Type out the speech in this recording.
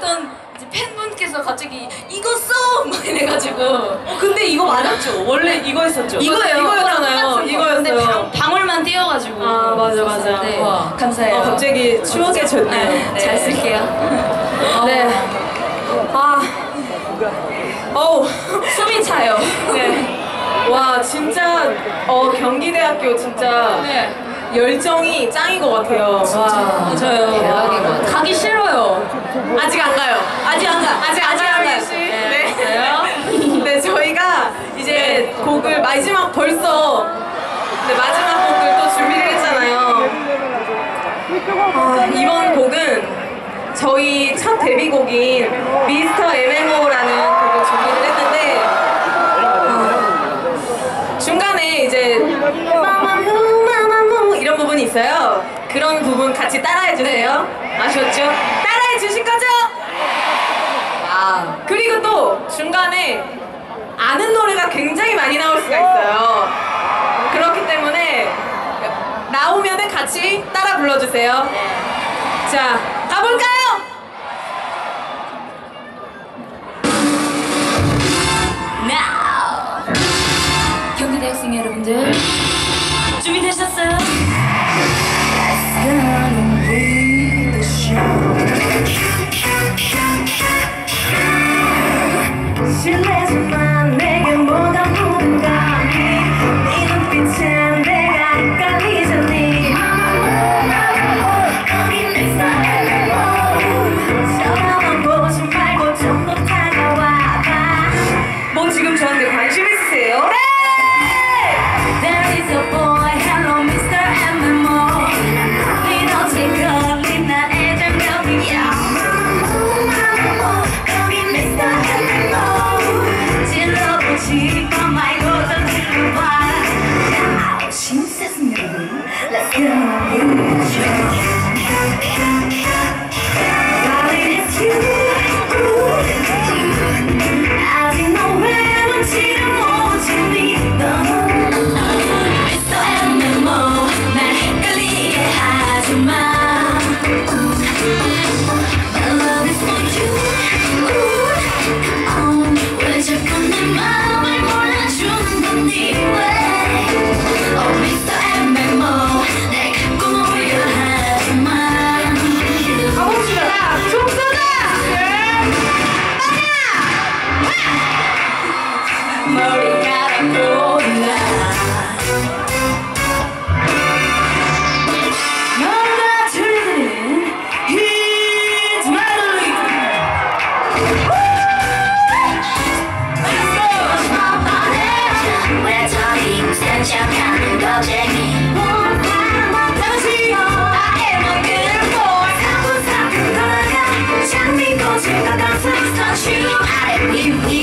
어떤 이제 팬분께서 갑자기 이거 써! 막 이래가지고 근데 이거 맞았죠? 원래 이거였었죠? 이거예요. 이거였잖아요. 이거였어요. 근데 방울만 띄어가지고 아 맞아 맞아. 네. 와. 감사해요. 갑자기 추억의 졌네요. 네. 잘 쓸게요. 네. 아. 어우. 숨이 차요. 네. 와 진짜 경기대학교 진짜 네. 열정이 짱인 것 같아요. 와 맞아요. 대박인 것 같아요. 가기 싫어요. 아직 안 가요. 아직 안 가. 아직 안 가요. 네. 네 저희가 이제 곡을 벌써 마지막 곡을 또 준비를 했잖아요. 이번 곡은 저희 첫 데뷔곡인 미스터 MMO라는 곡을 준비를 했는데 중간에 이제 마마무 이런 부분이 있어요. 그런 부분 같이 따라해 주세요. 아셨죠? 따라해 주실 거죠? 와. 그리고 또 중간에 아는 노래가 굉장히 많이 나올 수가 있어요. 그렇기 때문에 나오면은 같이 따라 불러주세요. 자, 가볼까요? Now! 경기대학생 여러분들 준비되셨어요? Let's go with the show. 실례지만 내게 뭐가 묻은가 네 눈빛엔 내가 헷갈리잖니 쳐다만 보지 말고 좀 더 다가와봐. 뭐 지금 저한테 관심 있으세요? 네! There is a boy, hello Mr. MMO. 네 덫에 걸린 나의 장벽이야. 거기 Mr. MMO. 질러보지 마 말고 더 질러봐. Now, 신세승 여러분, let's go with the show. Darling, it's you. 아직 너 외롭지를 못했니 Mr. MMO 날 헷갈리게 하지마 My love is for you Come on 왜 자꾸 내 마음을 몰라주는 건지 왜 Oh Mr. MMO 날 갖고 놀려 하지마 가봅시다. 총 쏘자. 머리카락 올라 너가 들리는 It's melody. 왜 저리 센척하는 거쟁이 다시 나의 먹이를 사부사부 걸어가 장미꽃을 걷어서 touch you I